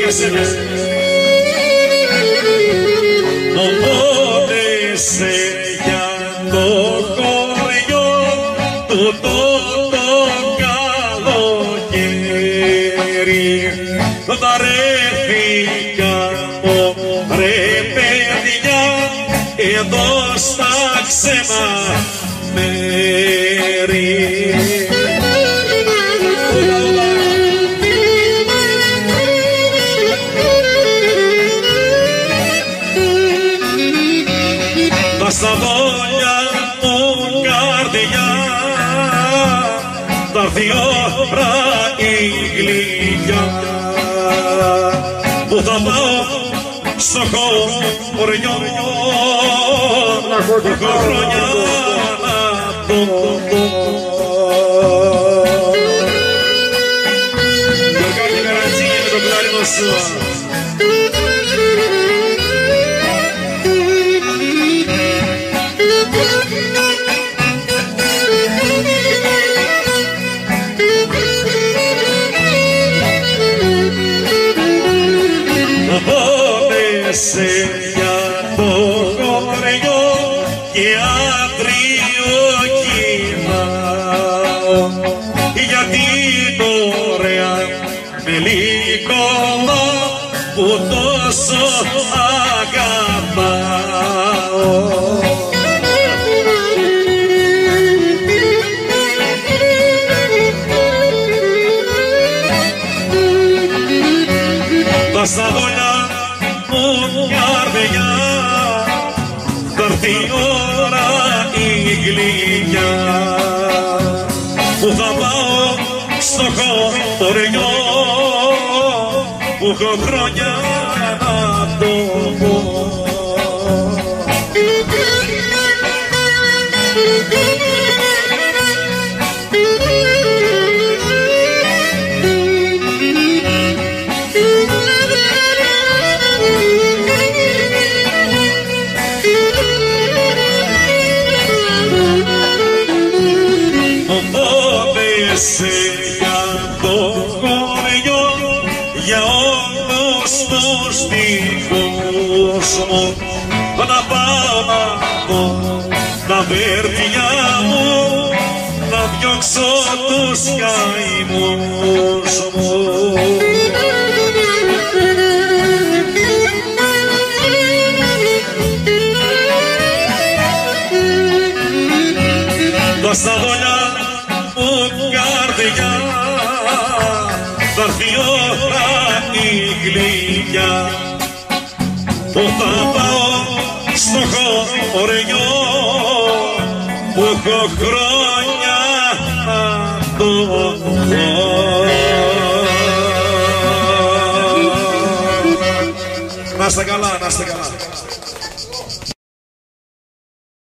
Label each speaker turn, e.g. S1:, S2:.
S1: για σένα. Νομπώνεσαι για το χωριό του το καλοκαίρι. Βαρέθηκα ρε παιδιά εδώ στα ξένα μέρη. Τα σταδόλια μου καρδιά τα διόρα η γλυκιά που θα πάω στο χωριό που έχω χρόνια να το πω. Γιωργάκη Καρατζίνη με το κλάρινο σου. Πόνεσαι για το χωριό και άντριο κοιμάω για την ωραία μελικόμα που τόσο αγαπάω. Τα σταδόλια μου καρδιά θα έρθει η ώρα η γλυκιά που θα πάω στο χωριό που έχω χρόνια να το πω. Πόνεσαι για το χωριό για όλους τους δικούς μου να πάω να δω τα βέρδια μου να διώξω τους καημούς μου. Τα σταδόλια μου καρδιά θα έρθει η ώρα η γλυκιά που θα πάω στο χωριό που έχω χρόνια να το πω. Να είστε καλά, να είστε καλά.